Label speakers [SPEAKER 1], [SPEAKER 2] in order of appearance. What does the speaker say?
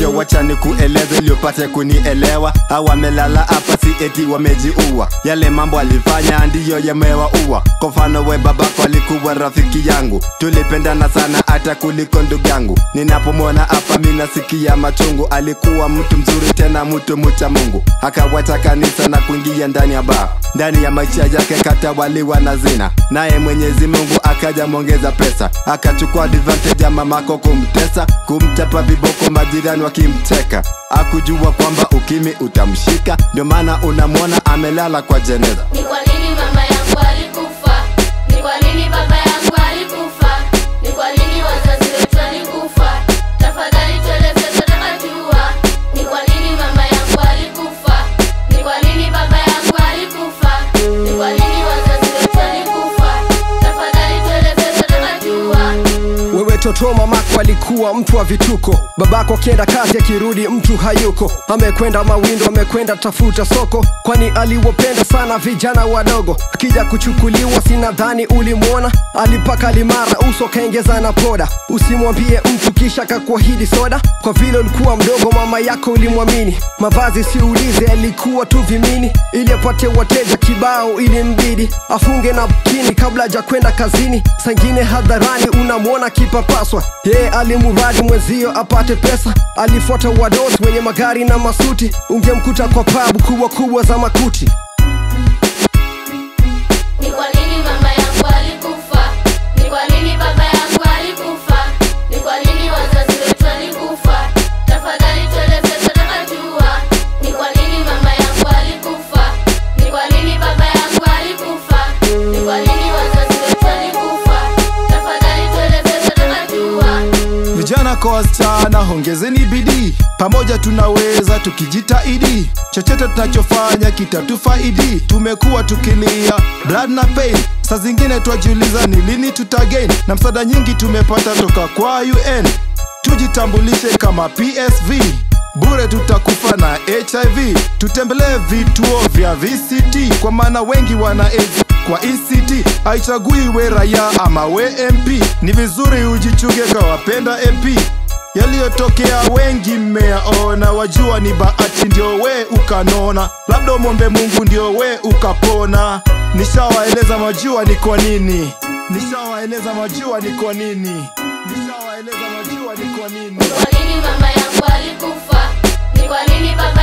[SPEAKER 1] hivyo wacha nikueleze ili upate kunielewa. Hawamelala hapa si eti wamejiua, yale mambo alifanya ndiyo yamewaua. Kwa mfano we babako alikuwa rafiki yangu, tulipendana sana hata kuliko ndugu yangu. Ninapomwona hapa mimi nasikia machungu. Alikuwa mtu mzuri tena mtu mcha Mungu, akawacha kanisa na kuingia ndani ya baa. Ndani ya maisha yake katawaliwa na zina, naye Mwenyezi Mungu akaja mwongeza pesa. Akachukua advantage ya mamako kumtesa, kumtapa viboko majirani wakimcheka. Hakujua kwamba ukimwi utamshika, ndio maana unamwona amelala kwa jeneza.
[SPEAKER 2] Ni kwa nini mama yangu alikufa? Ni kwa nini baba yangu alikufa? Ni kwa nini wazazi wetu walikufa? Tafadhali tueleze, tunataka kujua. Ni kwa nini mama yangu alikufa? Ni kwa nini baba yangu alikufa? Ni kwa nini wazazi wetu walikufa? Tafadhali tueleze, tunataka kujua.
[SPEAKER 3] Wewe toto, mamako alikuwa mtu wa vituko. Babako akienda kazi akirudi mtu hayuko. Amekwenda mawindo, amekwenda tafuta soko, kwani aliwapenda sana vijana wadogo. Akija kuchukuliwa sinadhani ulimwona, alipaka limara uso kaengeza na poda. Usimwambie mtu kisha kakuahidi soda, kwa vile ulikuwa mdogo mama yako ulimwamini. Mavazi siulize, alikuwa tu vimini, ili apate wateja kibao ili mbidi afunge na bikini kabla haja kwenda kazini. Sangine hadharani unamwona kipapaswa, yeye alimuradi mwenzio apate pesa. Alifuata wadosi wenye magari na masuti, ungemkuta kwa pabu kubwa kubwa za makuti.
[SPEAKER 2] Ni kwa nini mama yangu alikufa? Ni kwa nini baba yangu alikufa? Ni kwa nini wazazi wetu walikufa? Tafadhali tueleze, tunataka kujua. Ni kwa nini mama yangu alikufa? Ni kwa nini baba yangu alikufa? Ni kwa nini wazazi wetu walikufa? Tafadhali tueleze, tunataka kujua.
[SPEAKER 4] Vijana kwa wasichana ongezeni bidii, pamoja tunaweza tukijitahidi. Chochote tunachofanya kitatufaidi. Tumekuwa tukilia blood na pain, saa zingine twajiuliza ni lini tutagain. Na msaada nyingi tumepata toka kwa UN. Tujitambulishe kama PSV, bure tutakufa na HIV. Tutembelee vituo vya VCT, kwa maana wengi wana AIDS kwa ECT. Haichagui we raia ama we MP, ni vizuri ujichunge kwa wapenda MP. Yaliyotokea wengi mmeyaona, wajua ni bahati ndio we ukanona. Labda umombe Mungu ndio we ukapona. Nishawaeleza majua ni kwa nini. Nishawaeleza majua ni kwa nini. Nishawaeleza majua ni kwa nini.
[SPEAKER 2] Ni kwa nini mama yangu alikufa? Ni kwa nini baba